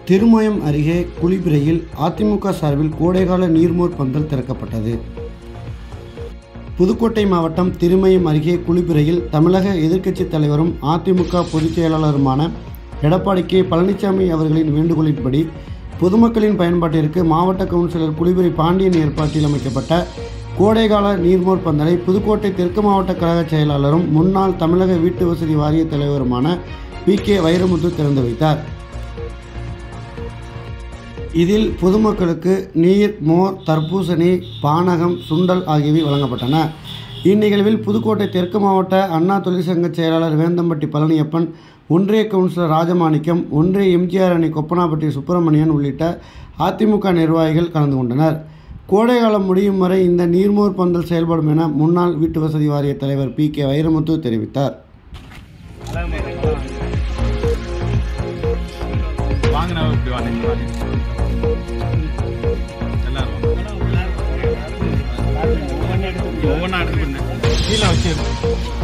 திருமயம் அருகே குளிபிரையில் அதிமுக சார்பில் கோடைகால நீர்மோர் பந்தல் திறக்கப்பட்டது. புதுக்கோட்டை மாவட்டம் திருமயம் அருகே குளிபிரையில் தமிழக எதிர்க்கட்சித் தலைவரும் அதிமுக பொதுச் செயலாளருமான எடப்பாடி கே. பழனிசாமி அவர்களின் வேண்டுகோளின்படி பொதுமக்களின் பயன்பாட்டிற்கு மாவட்ட கவுன்சிலர் குளிபிரை பாண்டியன் ஏற்பாட்டில் அமைக்கப்பட்ட கோடைகால நீர்மோர் பந்தலை புதுக்கோட்டை தெற்கு மாவட்ட கழக செயலாளரும் முன்னாள் தமிழக வீட்டு வசதி வாரிய தலைவருமான பி.கே. வைரமுத்து திறந்து வைத்தார். இதில் பொதுமக்களுக்கு நீர், மோர், தர்பூசணி, பானகம், சுண்டல் ஆகியவை வழங்கப்பட்டன. இந்நிகழ்வில் புதுக்கோட்டை தெற்கு மாவட்ட அண்ணா தொழிற்சங்க செயலாளர் வேந்தம்பட்டி பழனியப்பன், ஒன்றிய கவுன்சிலர் ராஜமாணிக்கம், ஒன்றிய எம்ஜிஆர் அணி கொப்பனாப்பட்டி சுப்பிரமணியன் உள்ளிட்ட அதிமுக நிர்வாகிகள் கலந்து கொண்டனர். கோடைகாலம் முடியும் வரை இந்த நீர்மோர் பந்தல் செயல்படும் என முன்னாள் வீட்டு வசதி வாரிய தலைவர் பி.கே. வைரமுத்து தெரிவித்தார். ஒவ்வொன்றா எடுத்து